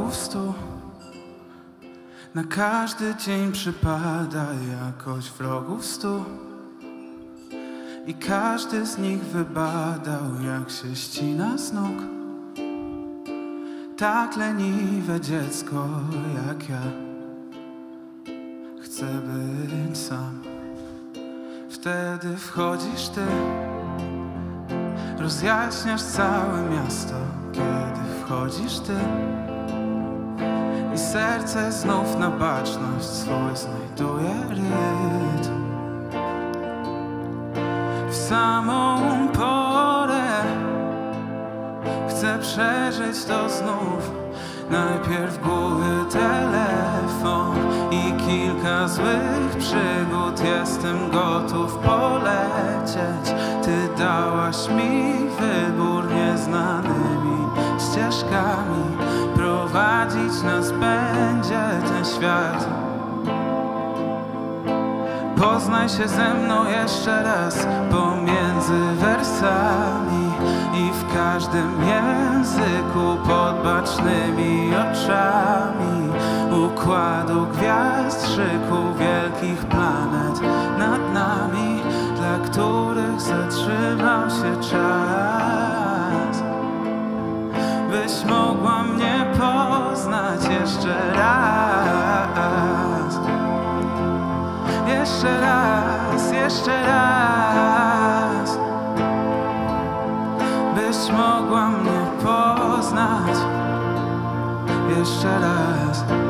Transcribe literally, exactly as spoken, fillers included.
wrogów stu. Na każdy dzień przypada jakoś wrogów stu. I każdy z nich wybadał, jak się ścina z nóg. Tak leniwe dziecko jak ja chcę być sam. Wtedy wchodzisz ty, rozjaśniasz całe miasto. Kiedy wchodzisz ty i serce znów na baczność swój znajduje rytm. W samą porę chcę przeżyć to znów. Najpierw głuchy telefon i kilka złych przygód. Jestem gotów polecieć. Ty dałaś mi wybór nieznanymi ścieżkami. Prowadzić nas będzie ten świat. Poznaj się ze mną jeszcze raz pomiędzy wersami i w każdym języku pod bacznymi oczami układu gwiazd, szyku wielkich planet nad nami, dla których zatrzymał się czas. Byś mogła mnie poznać jeszcze raz. Jeszcze raz, jeszcze raz. Byś mogła mnie poznać jeszcze raz.